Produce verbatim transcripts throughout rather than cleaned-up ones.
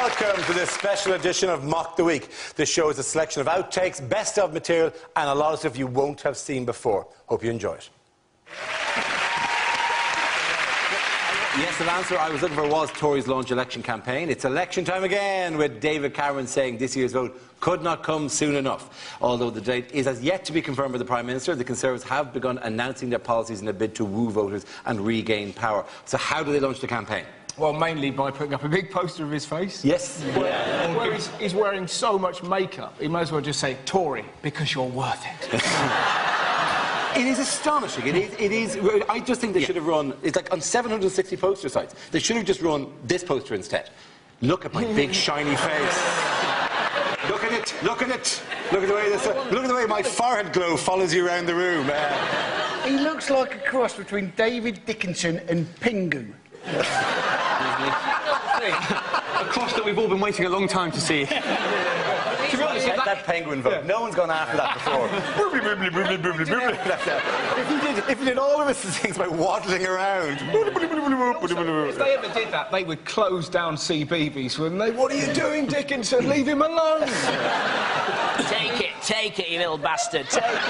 Welcome to this special edition of Mock the Week. This show is a selection of outtakes, best of material, and a lot of stuff you won't have seen before. Hope you enjoy it. Yes, the answer I was looking for was Tories' launch election campaign. It's election time again, with David Cameron saying this year's vote could not come soon enough. Although the date is as yet to be confirmed by the Prime Minister, the Conservatives have begun announcing their policies in a bid to woo voters and regain power. So how do they launch the campaign? Well, mainly by putting up a big poster of his face. Yes. Where, yeah. where he's, he's wearing so much makeup, he might as well just say, Tory, because you're worth it. It is astonishing. It is, it is... I just think they yeah. should have run... It's like on seven hundred sixty poster sites. They should have just run this poster instead. Look at my big, shiny face. Look at it. Look at it. Look at the way this... Uh, look at the way my forehead glow follows you around the room. Uh, he looks like a cross between David Dickinson and Pingu. A cross that we've all been waiting a long time to see. To be honest, that, that penguin vote, yeah. no one's gone after that before. if, he did, if he did all of his things by waddling around. If they ever did that, they would close down C B B S, wouldn't they? What are you doing, Dickinson? Leave him alone. Take it, take it, you little bastard. Take it.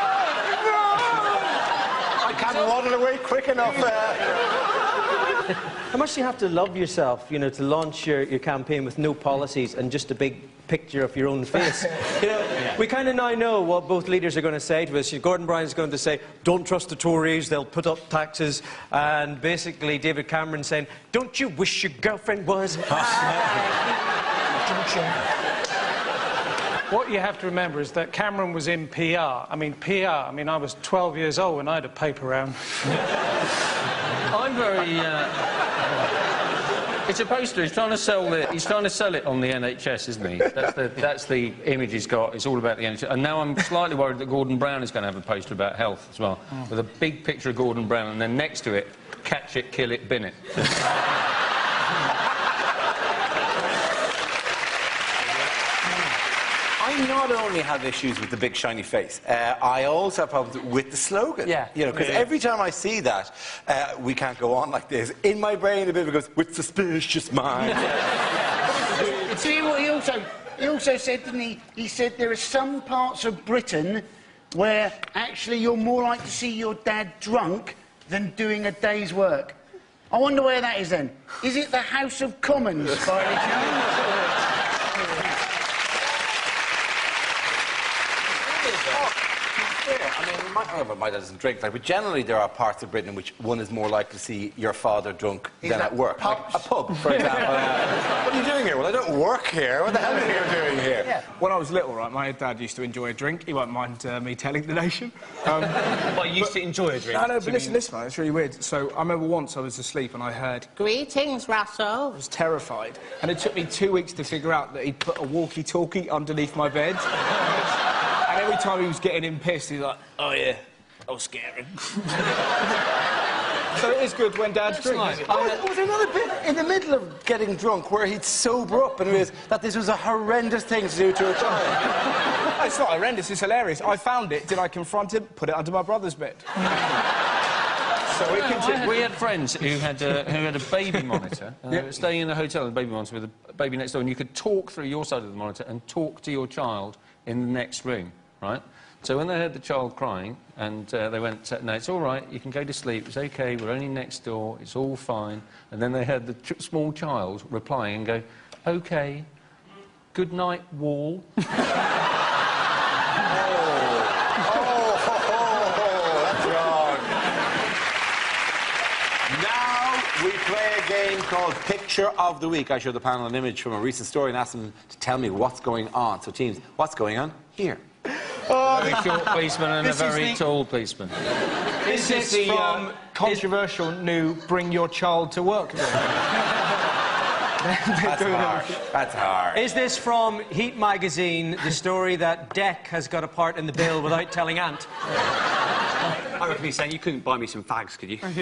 I can't waddle away quick enough. Uh... How much do you have to love yourself, you know, to launch your, your campaign with no policies and just a big picture of your own face? You know, yeah. We kind of now know what both leaders are going to say to us. Gordon Brown's going to say, don't trust the Tories, they'll put up taxes. And basically David Cameron saying, don't you wish your girlfriend was What you have to remember is that Cameron was in P R. I mean, P R, I mean, I was twelve years old when I had a paper round. I'm very... Uh... It's a poster. He's trying to sell it. He's trying to sell it on the N H S, isn't he? That's the that's the image he's got. It's all about the N H S. And now I'm slightly worried that Gordon Brown is going to have a poster about health as well, oh. with a big picture of Gordon Brown, and then next to it, catch it, kill it, bin it. I not only have issues with the big shiny face, uh, I also have problems with the slogan. Yeah. You know, because yeah. every time I see that, uh, we can't go on like this, in my brain a bit of it goes, with suspicious minds. See what he also, he also said, didn't he? He said there are some parts of Britain where actually you're more likely to see your dad drunk than doing a day's work. I wonder where that is then. Is it the House of Commons, by any chance? I mean, my, oh, my dad doesn't drink, like, but generally there are parts of Britain in which one is more likely to see your father drunk is than at work. Like a pub, for example. uh, what are you doing here? Well, I don't work here. What the hell are you doing here? Yeah. When I was little, right, my dad used to enjoy a drink. He won't mind uh, me telling the nation. Um, well, you used but, to enjoy a drink? No, no, but listen, listen, man, it's really weird. So I remember once I was asleep and I heard, greetings, Russell. I was terrified. And it took me two weeks to figure out that he'd put a walkie-talkie underneath my bed. And every time he was getting him pissed, he's like, oh, yeah, I'll scare him. So it is good when dads drink. Nice. Oh, there was another bit in the middle of getting drunk where he'd sober up and realised that this was a horrendous thing to do to a child. It's not horrendous, it's hilarious. I found it, did I confront him? Put it under my brother's bed. So we, had, we had friends who had, uh, who had a baby monitor, uh, yep. staying in a hotel with a baby monitor with a baby next door, and you could talk through your side of the monitor and talk to your child in the next room, right? So when they heard the child crying, and uh, they went, no, it's all right, you can go to sleep, it's OK, we're only next door, it's all fine. And then they heard the ch small child replying and go, OK, good night, wall. oh. Oh, oh, oh, that's wrong. Now we play a game called Picture of the Week. I show the panel an image from a recent story and ask them to tell me what's going on. So, teams, what's going on here? A very short policeman and a very the... tall policeman. This is the um, controversial new Bring Your Child to Work. That's harsh. That's hard. Is this from Heat magazine, the story that Deck has got a part in the bill without telling Ant? I reckon he's saying you couldn't buy me some fags, could you? Do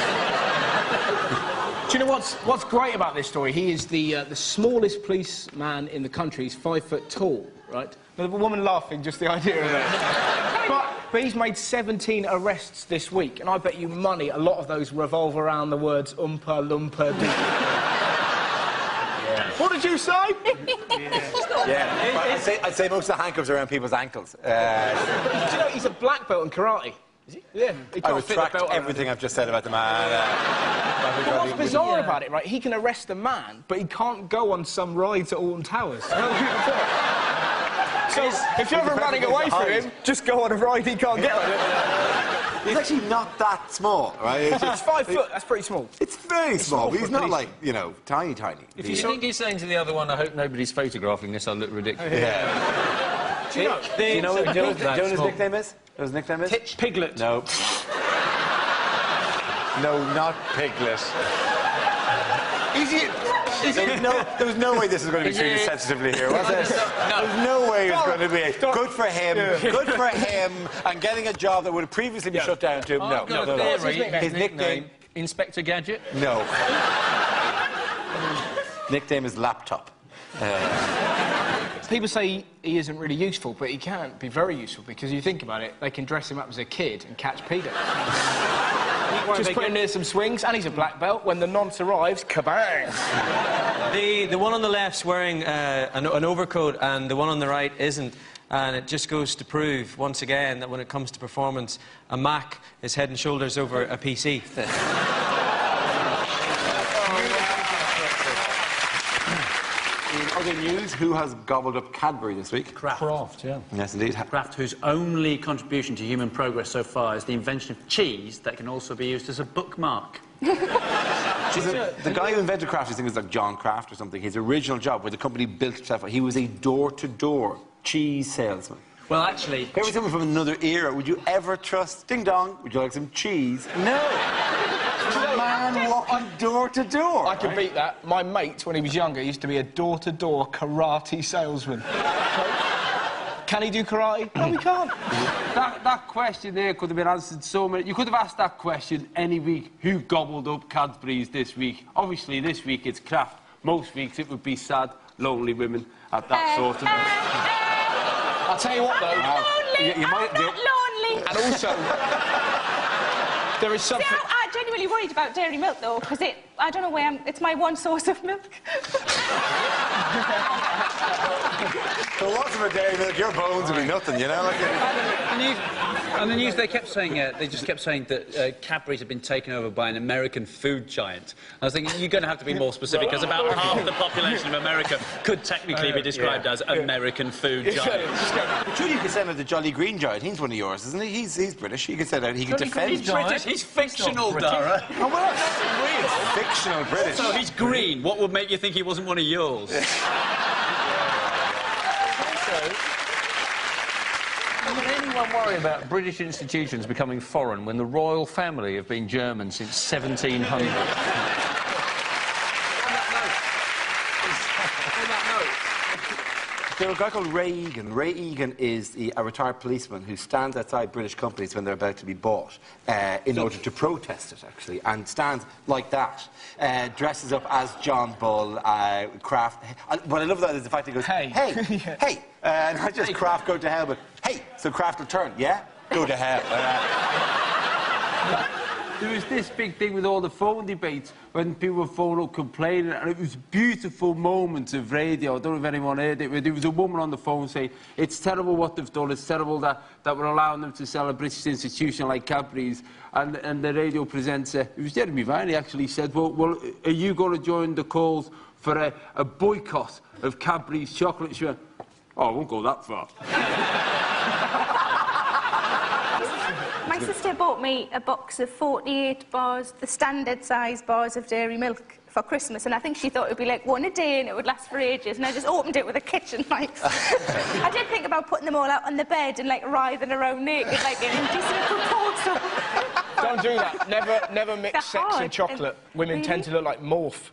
you know what's what's great about this story? He is the uh, the smallest policeman in the country. He's five foot tall, right? The woman laughing, just the idea of that. but, but he's made seventeen arrests this week, and I bet you money a lot of those revolve around the words Oompa Loompa Doo. What did you say? Yeah. I'd say, I'd say most of the handcuffs are around people's ankles. Uh, Do you know he's a black belt in karate? Is he? Yeah. He I can't fit the retract belt around everything him. I've just said about the man. Uh, But what's bizarre about it, right? He can arrest a man, but he can't go on some ride to Alton Towers. So if you're ever running away from him, just go on a ride he can't get on. He's actually not that small, right? It's, It's just, five foot. That's pretty small. it's very small, small but he's for not police. like, you know, tiny, tiny. If you think he's saying to the other one, I hope nobody's photographing this, I'll look ridiculous. Yeah. Do you know? Do you know what Jonah's, That Jonah's small. nickname is? What his nickname is? Pitch Piglet. No. No, not Piglet. Is it? Is There was, no, there was no way this was going to be treated sensitively here, was there? There was no way it was going to be good for him, good for him, and getting a job that would have previously been shut down to him. No, I've got no, a no, no. theory. His nickname, Inspector Gadget. no. Nickname is Laptop. People say he isn't really useful, but he can be very useful because you think about it, they can dress him up as a kid and catch Peter. Just put him near some swings, and he's a black belt. When the nonce arrives, kabang! The, the one on the left's wearing uh, an, an overcoat and the one on the right isn't. And it just goes to prove, once again, that when it comes to performance, a Mac is head and shoulders over a P C. In other news, who has gobbled up Cadbury this week? Kraft. Kraft, yeah. Yes, indeed. Kraft, whose only contribution to human progress so far is the invention of cheese that can also be used as a bookmark. The, the guy who invented Kraft, I think, was like John Kraft or something. His original job, where the company built itself, he was a door-to-door cheese salesman. Well, actually... If ever someone from another era, would you ever trust... Ding dong, would you like some cheese? No! The man walking door to door. I can beat that. My mate, when he was younger, used to be a door-to-door karate salesman. Can he do karate? No, he can't. That, that question there could have been answered so many... You could have asked that question any week. Who gobbled up Cadbury's this week? Obviously, this week it's Kraft. Most weeks it would be sad, lonely women at that sort of... I'll tell you what, though. Lonely. You- you might I'm do- not lonely. And also, there is something... See, I'm genuinely worried about dairy milk, though, because it... I don't know why I'm... It's my one source of milk. So what's for dairy milk? Your bones would be nothing, you know? Like And the news, and the news they kept saying, uh, they just kept saying that uh, Cadbury's had been taken over by an American food giant. I was thinking, you're going to have to be more specific, because about half the population of America could technically be described as American food giant. But surely you could send out the Jolly Green Giant. He's one of yours, isn't he? He's, he's British. You could send out... He could defend... He's British, he's fictional, Dara. Oh, well, that's fictional British. So he's green. What would make you think he wasn't one of yours? Would anyone worry about British institutions becoming foreign when the royal family have been German since seventeen hundred? There's a guy called Ray Egan. Ray Egan is the, a retired policeman who stands outside British companies when they're about to be bought uh, in order to protest it, actually, and stands like that, uh, dresses up as John Bull, uh, Kraft. And what I love about it is the fact that he goes, Hey. hey, Yeah. hey, uh, and not just Kraft go to hell, but hey, so Kraft will turn, yeah? Go to hell. Uh, There was this big thing with all the phone debates when people were phoning up complaining, and it was beautiful moments of radio. I don't know if anyone heard it, but there was a woman on the phone saying, it's terrible what they've done, it's terrible that, that we're allowing them to sell a British institution like Cadbury's. And, and the radio presenter, it was Jeremy Vine, he actually said, well, well are you going to join the calls for a, a boycott of Cadbury's chocolate? She went, oh, I won't go that far. My sister bought me a box of forty-eight bars, the standard size bars of dairy milk for Christmas, and I think she thought it would be like one a day and it would last for ages, and I just opened it with a kitchen knife. I did think about putting them all out on the bed and like writhing around naked like an indecent proposal. Don't do that. Never, never mix They're sex hard. and chocolate. Women Really? tend to look like morph.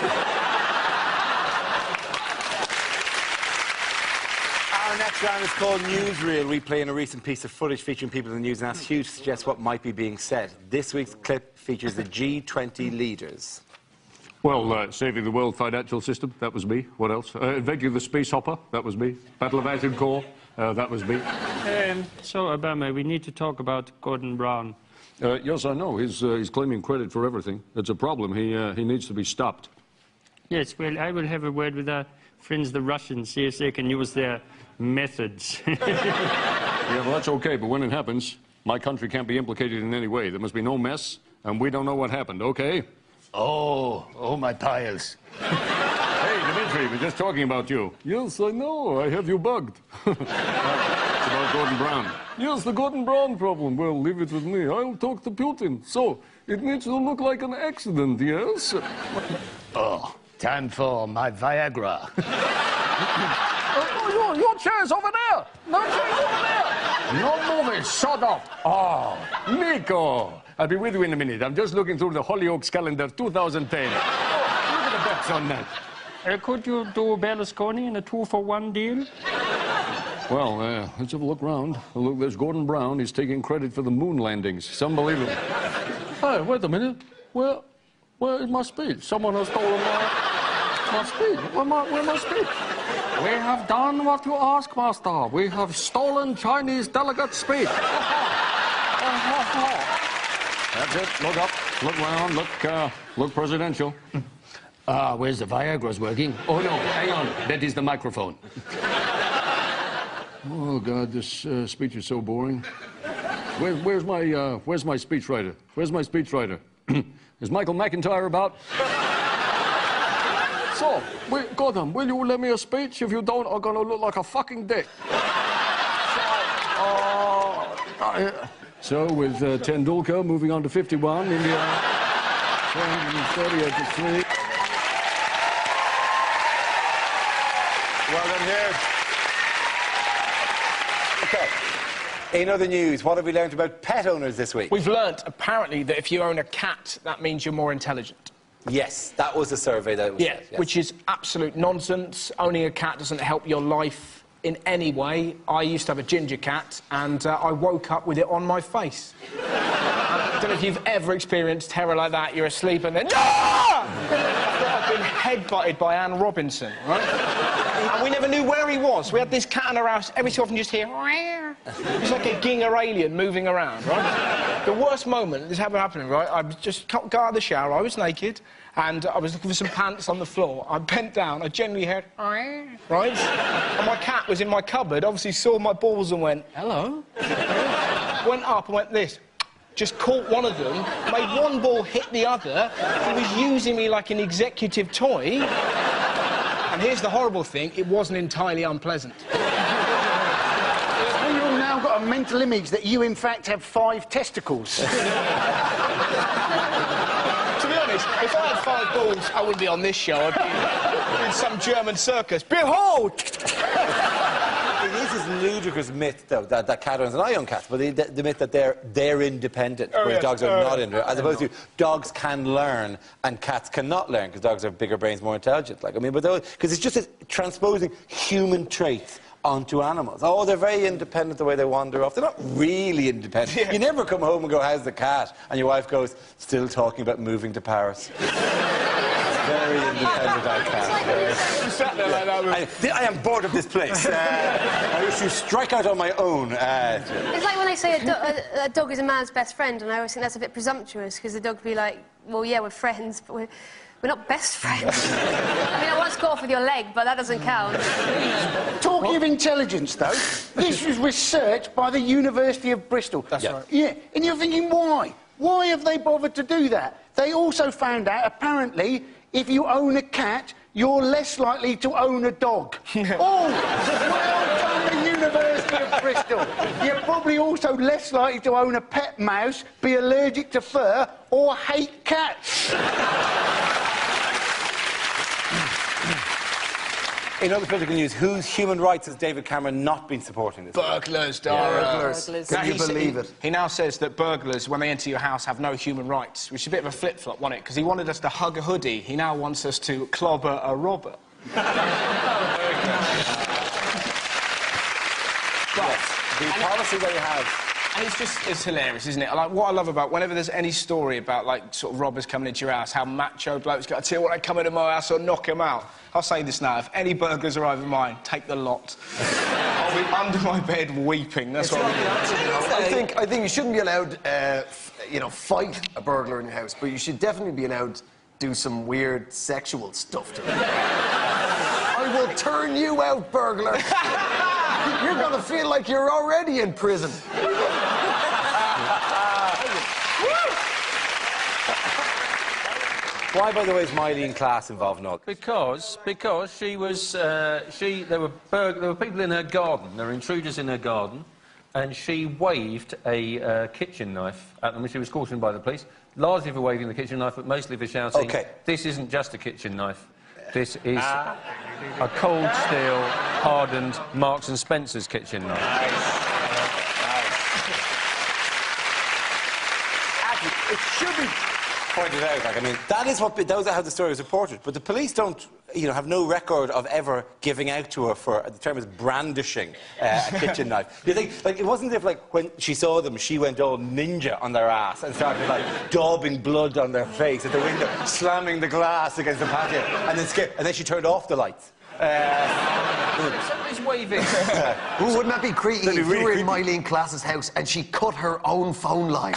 Our next round is called Newsreel. We play in a recent piece of footage featuring people in the news and ask Hugh to suggest what might be being said. This week's clip features the G twenty leaders. Well, uh, saving the world financial system, that was me. What else? Uh, inventing the space hopper, that was me. Battle of Agincourt, uh, that was me. Um, so, Obama, we need to talk about Gordon Brown. Uh, yes, I know. He's, uh, he's claiming credit for everything. It's a problem. He, uh, he needs to be stopped. Yes, well, I will have a word with our friends, the Russians, see if they can use their methods. Yeah, well, that's okay, but when it happens, my country can't be implicated in any way. There must be no mess, and we don't know what happened, okay? Oh, oh, my piles. Hey, Dmitri, we're just talking about you. Yes, I know. I have you bugged. It's about Gordon Brown. Yes, the Gordon Brown problem. Well, leave it with me. I'll talk to Putin. So, it needs to look like an accident, yes? Oh, time for my Viagra. Oh, your, your chair's over there. No chair's over there. No moving. Shut up. Oh, Nico. I'll be with you in a minute. I'm just looking through the Hollyoaks calendar two thousand ten. Oh, look at the bets on that. Uh, could you do Berlusconi in a two-for-one deal? Well, uh, let's have a look round. Look, there's Gordon Brown. He's taking credit for the moon landings. It's unbelievable. Hey, wait a minute. Where, where is my speech? Someone has stolen my, my speech. Where my, where my speech? We have done what you asked, Master. We have stolen Chinese delegate speech. That's it. Look up. Look round. Look, uh, look presidential. Ah, where's the Viagra's working? Oh, no, hang on. That is the microphone. Oh, God, this uh, speech is so boring. Where, where's my, uh, where's my speechwriter? Where's my speechwriter? Is Michael McIntyre about? So, we, Gordon, will you let me a speech? If you don't, I'm gonna look like a fucking dick. So, uh, uh, so with uh, Tendulkar moving on to fifty-one, India thirty-eight to three. Well done, Jared. Okay. In other news, what have we learned about pet owners this week? We've learnt, apparently, that if you own a cat, that means you're more intelligent. Yes, that was a survey that was Yeah, said, yes. which is absolute nonsense. Owning a cat doesn't help your life in any way. I used to have a ginger cat, and uh, I woke up with it on my face. I don't know if you've ever experienced terror like that. You're asleep and then... Ah! I've been headbutted by Anne Robinson, right? And we never knew where he was. We had this cat in our house. Every so often you just hear... It's like a Ginger alien moving around, right? The worst moment, this happened happening, right? I just got out of the shower, I was naked, and I was looking for some pants on the floor. I bent down, I genuinely heard... Right? And my cat was in my cupboard, obviously saw my balls and went, hello? Went up and went this. Just caught one of them, made one ball hit the other. He was using me like an executive toy. And here's the horrible thing, it wasn't entirely unpleasant. Well, you've now got a mental image that you, in fact, have five testicles. To be honest, if I had five balls, I wouldn't be on this show. I'd be in some German circus. Behold! It is this ludicrous myth, though, that, that cat owners, and I own cats, but the, the, the myth that they're, they're independent, oh, whereas yes. dogs are oh, not independent, as opposed to dogs can learn and cats cannot learn, because dogs have bigger brains, more intelligent. Like, I mean, but because it's just this transposing human traits onto animals. Oh, they're very independent the way they wander off. They're not really independent. Yeah. You never come home and go, how's the cat? And your wife goes, still talking about moving to Paris. Very independent, our cat. You sat there like that. I, I am bored of this place. Uh, I wish to strike out on my own. Uh, it's like when they say a, do a, a dog is a man's best friend, and I always think that's a bit presumptuous, because the dog would be like, well, yeah, we're friends, but we're, we're not best friends. I mean, I once got off with your leg, but that doesn't count. Talking what? of intelligence, though, this was researched by the University of Bristol. That's yeah. right. Yeah, and you're thinking, why? Why have they bothered to do that? They also found out, apparently, if you own a cat, you're less likely to own a dog. Oh, well done, the University of Bristol. You're probably also less likely to own a pet mouse, be allergic to fur, or hate cats. In other political news, whose human rights has David Cameron not been supporting this Burglars, Dara. Yeah, burglars. Can you believe it? He now says that burglars, when they enter your house, have no human rights, which is a bit of a flip-flop, wasn't it? Because he wanted us to hug a hoodie. He now wants us to clobber a robber. But the policy they have... And it's just, it's hilarious, isn't it? Like, what I love about, whenever there's any story about, like, sort of robbers coming into your house, how macho blokes got to tell you what, they come into my house or knock them out. I'll say this now, if any burglars arrive in mine, take the lot. I'll be under my bed weeping, that's it's what right, I'm I think, I think you shouldn't be allowed, uh, f you know, fight a burglar in your house, but you should definitely be allowed do some weird sexual stuff to me. I will turn you out, burglar. You're gonna feel like you're already in prison. Why, by the way, is Miley in class involved in all this? Because, because she was, uh, she, there were, burg there were people in her garden, there were intruders in her garden, and she waved a uh, kitchen knife at them when she was cautioned by the police, largely for waving the kitchen knife, but mostly for shouting, OK. This isn't just a kitchen knife, this is ah. a cold steel, hardened Marks and Spencer's kitchen knife. Nice. Nice. It should be pointed out, like, I mean, that is what, those are how the story was reported, but the police don't, you know, have no record of ever giving out to her for, the term is brandishing uh, a kitchen knife. You think, like, it wasn't as if, like, when she saw them, she went all ninja on their ass and started, like, daubing blood on their face at the window, slamming the glass against the patio, and then scared, and then she turned off the lights. Uh, Somebody's waving. Ooh, wouldn't that be creepy if be really you were in creepy. Miley in class's house and she cut her own phone line?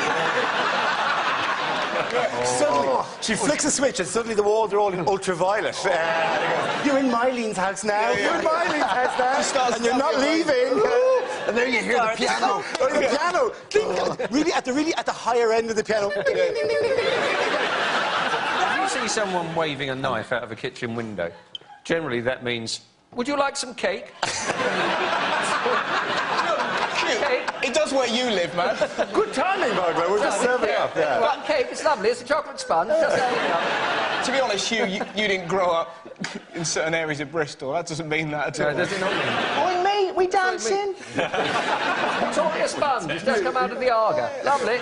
Suddenly, she flicks a switch and suddenly the walls are all in ultraviolet. Uh, you're in Myleen's house now. Yeah, yeah. You're in Myleen's house now. And you're not leaving. And there you hear the piano. Oh, the piano. Ding, really, at the really at the higher end of the piano. Ding, ding, ding, ding, ding. If you see someone waving a knife out of a kitchen window, generally that means, would you like some cake? It does where you live, man. Good timing, Margaret. We're just serving up. Yeah. Well, cake, it's lovely. It's a chocolate sponge. Just serving it up. To be honest, Hugh, you, you didn't grow up in certain areas of Bristol. That doesn't mean that at all. No, does it not mean? Oi, mate, we dancing? Chocolate sponge. It's just come out of the Arga. Lovely.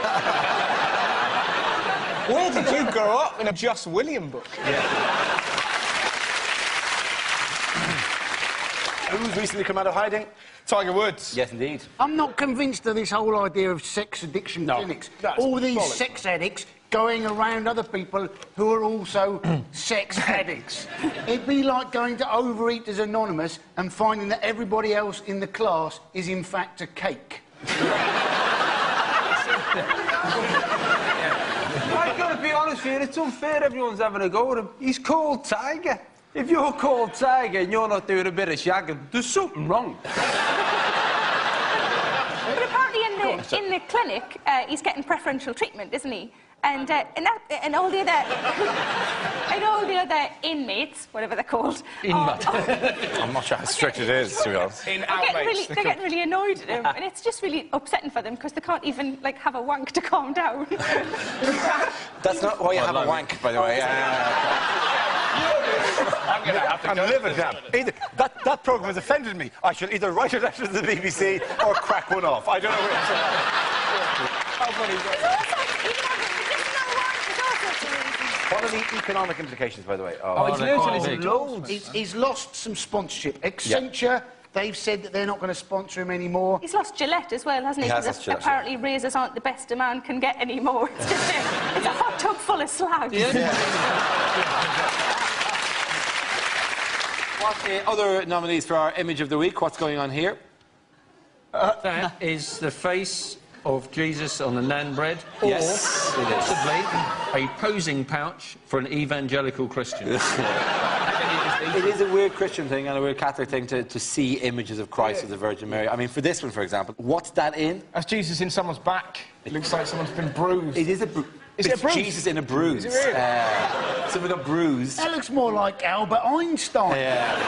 Where did you grow up? In a Just William book. Yeah. Who's recently come out of hiding? Tiger Woods. Yes, indeed. I'm not convinced of this whole idea of sex addiction No, clinics. that's All these bollocks. sex addicts going around other people who are also sex addicts. It'd be like going to Overeaters Anonymous and finding that everybody else in the class is in fact a cake. I've got to be honest with you, it's unfair everyone's having a go at him. He's called Tiger. If you're called Tiger and you're not doing a bit of shagging, there's something wrong. But apparently in the, in the clinic, uh, he's getting preferential treatment, isn't he? And, uh, and, that, and all the other... and all the other inmates, whatever they're called... Inmate. I'm not sure how strict it is, to be honest. In They're getting, outmates. really, they're getting really annoyed at him, and it's just really upsetting for them because they can't even like have a wank to calm down. That's not why you Well, have like- a wank, by the way. Uh, I'm going to have to I'm go. livid now. Either, that, that programme has offended me. I shall either write a letter to the B B C or crack one off. I don't know which. How funny is that? What are the economic implications, by the way? Oh, he's they're losing quite his big. loads. He's, he's lost some sponsorship. Accenture, they've said that they're not going to sponsor him anymore. He's lost Gillette as well, hasn't he? He has 'Cause lost Gillette, apparently razors aren't the best a man can get anymore. It's just a, it's a hot tub full of slag. What uh, other nominees for our image of the week? What's going on here? That is the face of Jesus on the naan bread, or Yes, it is. possibly a posing pouch for an evangelical Christian. It is a weird Christian thing and a weird Catholic thing to, to see images of Christ of the Virgin Mary. I mean, for this one, for example, what's that in? That's Jesus in someone's back. It looks like someone's been bruised. It is a bruise. Is it It's a bruise? Jesus in a bruise. Is it really? Uh, someone got bruised. That looks more like Albert Einstein.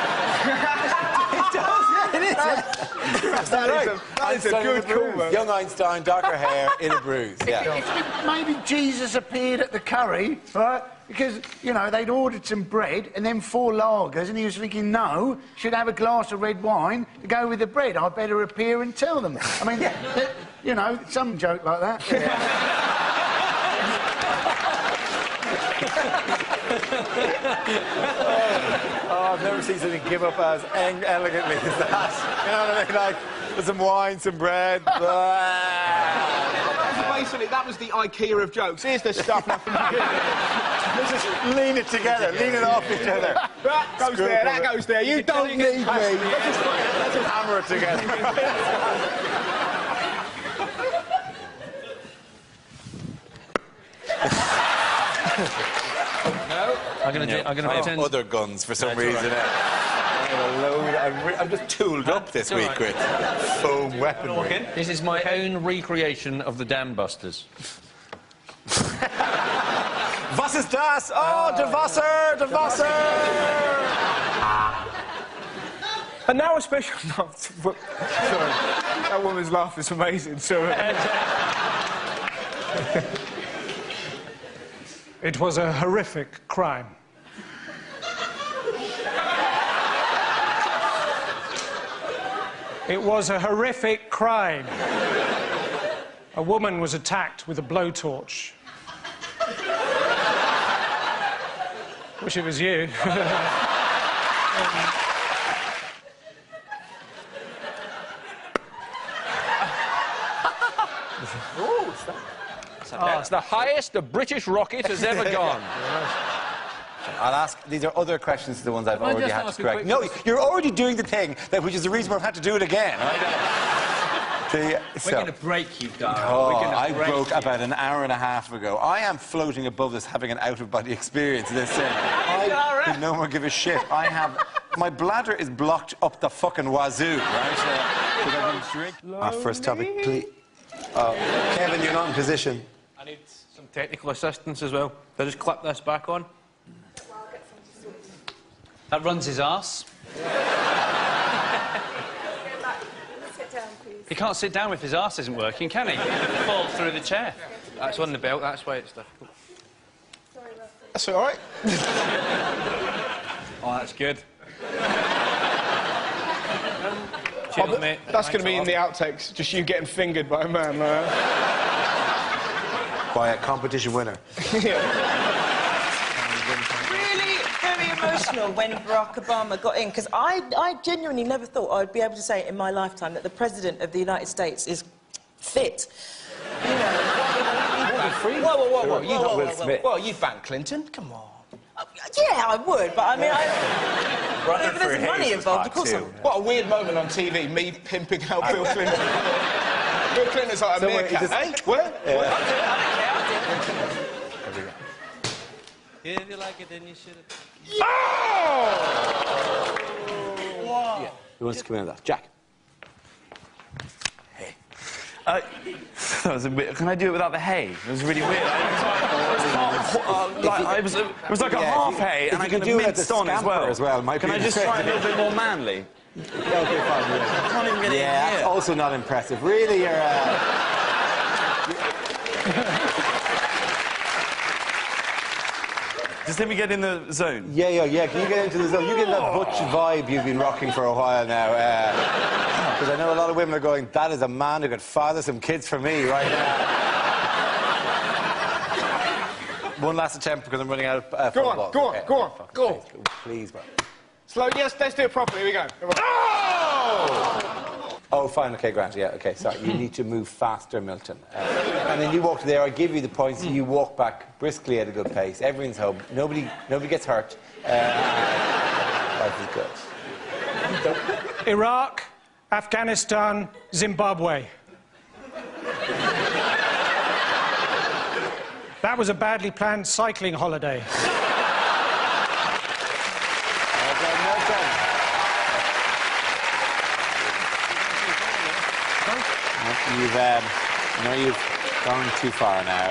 It does, yeah, it is. That's That is right. a- that is a Einstein in good bruise. call, man. Young Einstein, darker hair, in a bruise. Yeah. It's been- maybe Jesus appeared at the curry, right? Because, you know, they'd ordered some bread and then four lagers, and he was thinking, no, should have a glass of red wine to go with the bread. I'd better appear and tell them. I mean, th- you know, some joke like that. Oh, I've never seen something give up as eng- elegantly as that. You know what I mean? Like, with some wine, some bread. Basically, that was the IKEA of jokes. Here's the stuff, nothing to do. Let's just lean it together, lean it off each other. That goes Screw there, it. that goes there. You don't need me. Let's just, let's just hammer it together. No. I'm going to. No, I'm going to I have pretend. other guns for some That's all reason. right. I have a load. I'm, re I'm just tooled up this all week right. with foam weaponry. This is my own recreation of the Dam Busters. Was ist das? Oh, de Wasser, de Wasser! And now a special... No, sorry, that woman's laugh is amazing, sorry. It was a horrific crime. It was a horrific crime. A woman was attacked with a blowtorch. Wish it was you. Oh, it's, that. Oh, it's the highest a British rocket has ever gone. I'll ask. These are other questions to the ones I've Can I already just had to ask a correct. quick No, question? you're already doing the thing that, which is the reason we've had to do it again. Right? the, We're so, going to break you, darling. Oh, We're gonna I break broke you. about an hour and a half ago. I am floating above this, having an out-of-body experience. This thing. I could no more give a shit. I have. My bladder is blocked up the fucking wazoo. Right? Uh, Our first topic, please. Oh, Kevin, you're not in position. I need some technical assistance as well. Can I just clip this back on? That runs his arse. He can't sit down if his arse isn't working, can he? He'll fall through the chair. That's on the belt, that's why it's difficult. That's all right. Oh, that's good. Oh, but that's going to be in the outtakes, just you getting fingered by a man. Uh... By a competition winner. Really very emotional when Barack Obama got in, because I, I genuinely never thought I'd be able to say in my lifetime that the President of the United States is fit. You know. Whoa, whoa, whoa, whoa. You Whoa, got whoa, Will whoa, Smith. whoa. Well, you'd ban Clinton. Come on. Uh, yeah, I would, but I mean, I... if there's money involved, of course I would. What a weird moment on T V, me pimping out Bill Clinton. Bill Clinton's like a Somewhere meerkat, just- eh? Where? Yeah. Where? If you like it, then you should have... Oh! Yeah. Who wants to come in with that? Jack. Uh, that was a bit, can I do it without the hay? It was really weird. I was like, uh, like, I was, it was like a Yeah, half if you- hay, if and I you kind could of do it at minced the on as scamper well. as well, might Can be I just try a little bit more manly? Okay, fine. Yeah. I can't even get it Yeah, in that's here. also not impressive. Really, you're. Uh... Just let me get in the zone. Yeah, yeah, yeah. Can you get into the zone? You get that butch vibe you've been rocking for a while now. Because I know a lot of women are going, that is a man who could father some kids for me right now. One last attempt because I'm running out of uh, Go on, football. go on, Okay. go on, go. Please, bro. Slow, yes, let's do it properly. Here we go. Oh! Oh, fine, okay, Grant, yeah, okay, sorry. You need to move faster, Milton. Uh, and then you walk there, I give you the points, you walk back briskly at a good pace. Everyone's home. Nobody, nobody gets hurt. Uh, life is good. Iraq, Afghanistan, Zimbabwe. That was a badly planned cycling holiday. You've, um, no, you've gone too far now.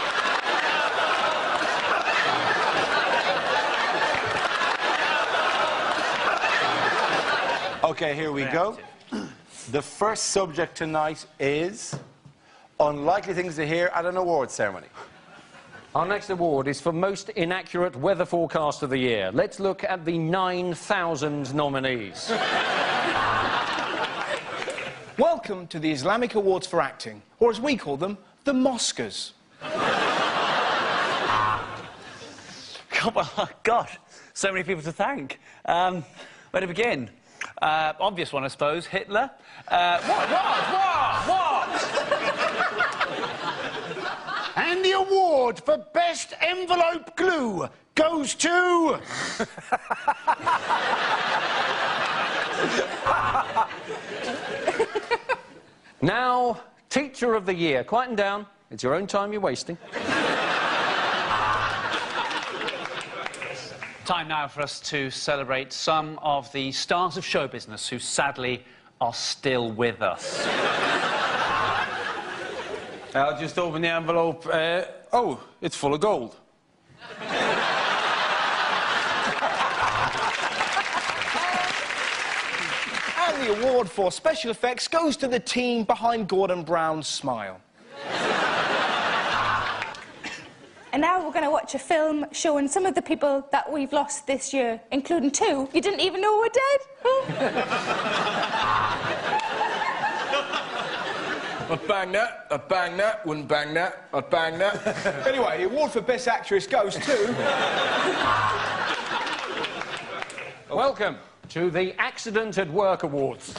Okay, here we go. The first subject tonight is unlikely things to hear at an awards ceremony. Our next award is for most inaccurate weather forecast of the year. Let's look at the nine thousand nominees. Welcome to the Islamic Awards for Acting, or as we call them, the Moscas. God, well, God, so many people to thank. Um, where to begin? Uh, obvious one, I suppose. Hitler. Uh, what? What? What? What? And the award for Best Envelope Glue goes to... Now, Teacher of the Year. Quieten down. It's your own time you're wasting. Time now for us to celebrate some of the stars of show business who sadly are still with us. I'll just open the envelope. Uh, oh, it's full of gold. And the award for special effects goes to the team behind Gordon Brown's smile. And now we're going to watch a film showing some of the people that we've lost this year, including two you didn't even know were dead. I'd bang that, I'd bang that, wouldn't bang that, I'd bang that. Anyway, the award for Best Actress goes to... Welcome to the Accident at Work Awards.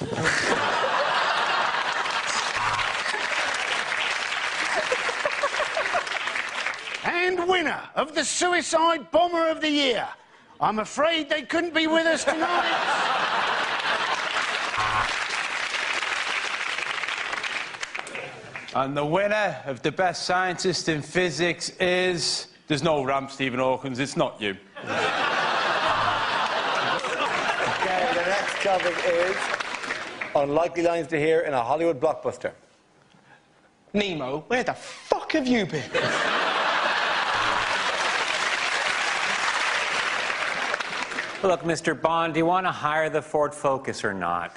And winner of the Suicide Bomber of the Year. I'm afraid they couldn't be with us tonight. And the winner of the best scientist in physics is... There's no ramp, Stephen Hawkins, it's not you. Okay, the next topic is unlikely lines to hear in a Hollywood blockbuster. Nemo, where the fuck have you been? Look, Mister Bond, do you want to hire the Ford Focus or not?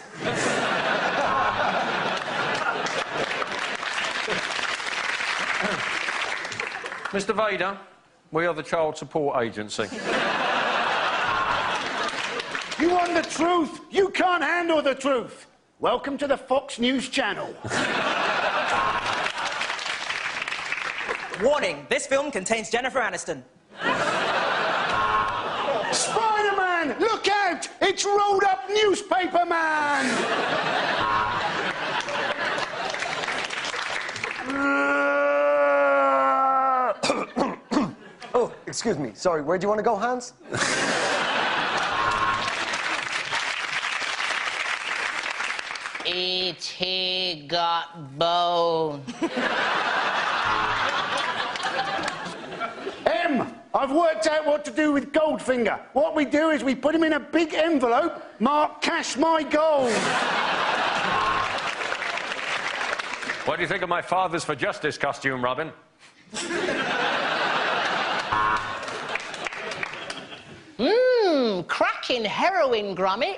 Mister Vader, we are the Child Support Agency. You want the truth? You can't handle the truth. Welcome to the Fox News Channel. Warning, this film contains Jennifer Aniston. Spider-Man, look out! It's rolled up newspaper man! Oh, excuse me. Sorry, where do you want to go, Hans? E T got bone. M, I've worked out what to do with Goldfinger. What we do is we put him in a big envelope marked Cash My Gold. What do you think of my Fathers for Justice costume, Robin? Mmm, cracking heroin grommet.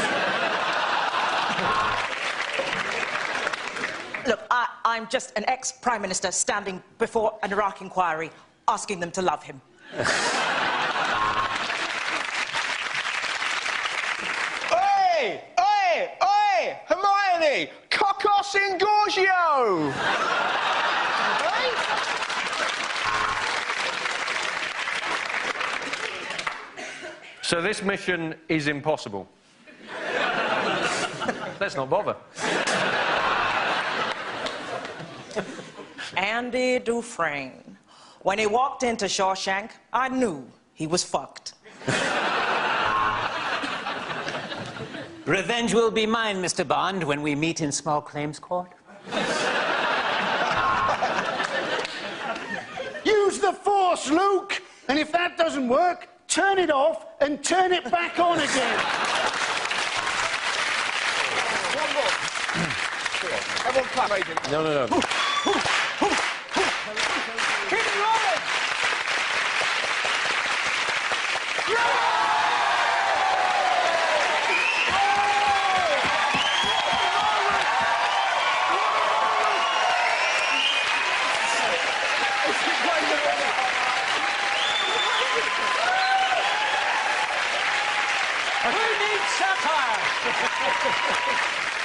Look, I, I'm just an ex-prime minister standing before an Iraq inquiry, asking them to love him. Oi! Oi! Oi! Hermione! Cocos Ingorgio! So this mission is impossible. Let's not bother. Andy Dufresne. When he walked into Shawshank, I knew he was fucked. Revenge will be mine, Mister Bond, when we meet in small claims court. Use the Force, Luke! And if that doesn't work, turn it off and turn it back on again. Everyone clap, Agent. No, no, no. Keep it rolling! Who needs satire?